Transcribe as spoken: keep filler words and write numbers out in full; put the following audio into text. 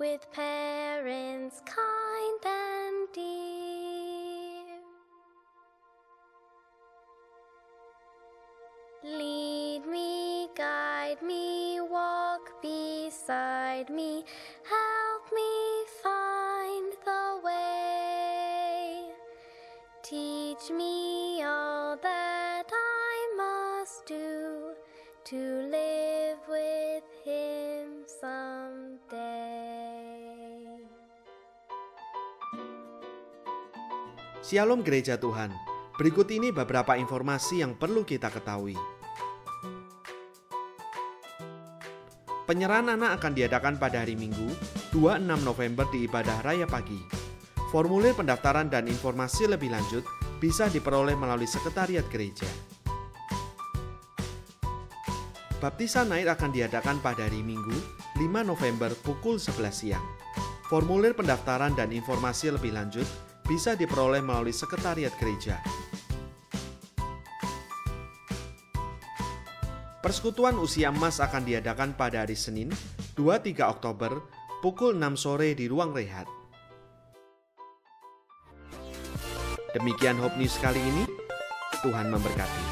with parents kind and dear. Lead me, guide me, walk beside me, help me find the way. Teach me all that I must do to live with Him someday. Shalom Gereja Tuhan. Berikut ini beberapa informasi yang perlu kita ketahui. Penyerahan anak akan diadakan pada hari Minggu, dua puluh enam November di Ibadah Raya Pagi. Formulir pendaftaran dan informasi lebih lanjut bisa diperoleh melalui Sekretariat Gereja. Baptisan air akan diadakan pada hari Minggu, lima November pukul sebelas siang. Formulir pendaftaran dan informasi lebih lanjut bisa diperoleh melalui Sekretariat Gereja. Persekutuan Usia Emas akan diadakan pada hari Senin, dua puluh tiga Oktober, pukul enam sore di Ruang Rehat. Demikian Hope News kali ini, Tuhan memberkati.